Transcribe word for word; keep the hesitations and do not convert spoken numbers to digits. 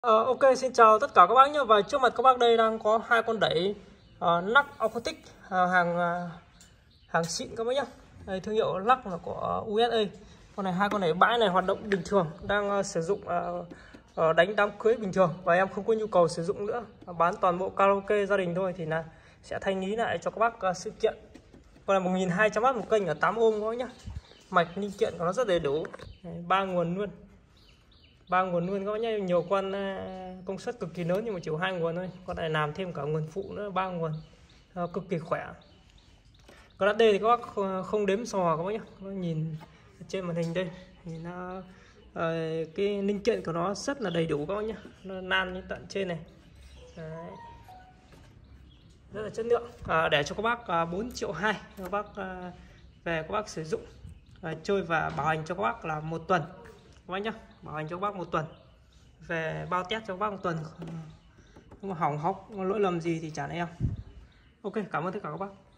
Ờ, ok, xin chào tất cả các bác nhé. Và trước mặt các bác đây đang có hai con đẩy uh, Lux Aquatic, uh, hàng uh, hàng xịn các bác nhé. Đây, thương hiệu Lux là của u ét a. Con này hai con này bãi này hoạt động bình thường, đang uh, sử dụng uh, uh, đánh đám cưới bình thường, và em không có nhu cầu sử dụng nữa, bán toàn bộ karaoke gia đình thôi, thì là sẽ thanh lý lại cho các bác uh, sự kiện. Con này một nghìn hai trăm oát một kênh ở tám ôm các bác nhé. Mạch linh kiện của nó rất đầy đủ, ba nguồn luôn. Ba nguồn luôn các bác nhé, nhiều con công suất cực kỳ lớn nhưng mà chỉ hai nguồn thôi. Con này làm thêm cả nguồn phụ nữa, ba nguồn, à, cực kỳ khỏe. Con đắt đây thì các bác không đếm sò các bác nhé, các bác nhìn trên màn hình đây thì nó à, cái linh kiện của nó rất là đầy đủ các bác nhé, nó nan đến tận trên này. Đấy, rất là chất lượng. À, để cho các bác à, bốn triệu hai các bác à, về các bác sử dụng, à, chơi và bảo hành cho các bác là một tuần các bác nhá, bảo hành cho các bác một tuần, về bao test cho các bác một tuần, không mà hỏng hóc lỗi lầm gì thì trả lại em. Ok, cảm ơn tất cả các bác.